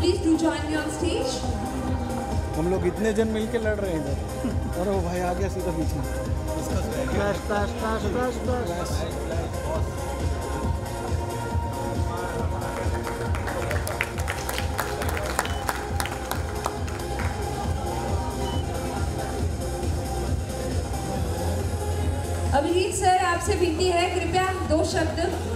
Please do join me on stage. हम लोग इतने जन मिलके लड़ रहे हैं इधर, और वो भाई आ गया सीधा बीच में। अभिजीत सर, आपसे विनती है, कृपया 2 शब्द